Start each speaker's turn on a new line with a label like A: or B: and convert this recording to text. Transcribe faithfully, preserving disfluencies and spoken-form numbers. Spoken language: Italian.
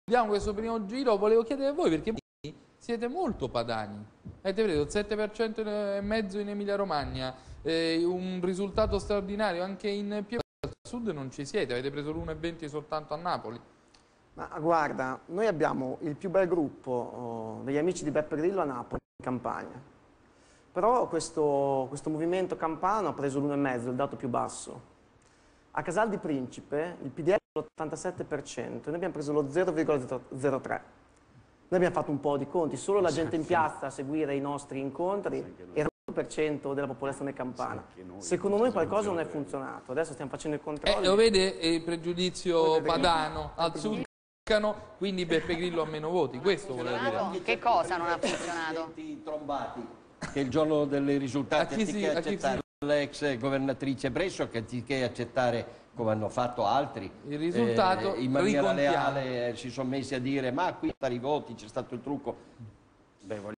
A: Diamo questo primo giro, volevo chiedere a voi perché voi siete molto padani. Avete preso il sette per cento e mezzo in Emilia Romagna, eh, un risultato straordinario anche in Piemonte. Al sud non ci siete, avete preso l'uno virgola venti soltanto a Napoli.
B: Ma guarda, noi abbiamo il più bel gruppo oh, degli amici di Beppe Grillo a Napoli, in Campania. Però questo, questo movimento campano ha preso l'uno virgola cinque, il dato più basso. A Casal di Principe il P D L è l'ottantasette per cento e noi abbiamo preso lo zero virgola zero tre. Noi abbiamo fatto un po' di conti, solo la gente in piazza a seguire i nostri incontri era l'uno per cento della popolazione campana. Secondo noi qualcosa non è funzionato, adesso stiamo facendo i controlli.
A: Eh, lo vede il pregiudizio padano, al sud quindi Beppe Grillo ha meno voti, questo voleva dire.
C: Che cosa non ha funzionato?
D: Trombati, che il giorno dei risultati,
A: anziché accettare
D: l'ex governatrice Bresso, che anziché accettare, come hanno fatto altri,
A: il risultato,
D: eh, in maniera leale, eh, si sono messi a dire ma qui per i voti c'è stato il trucco. Beh,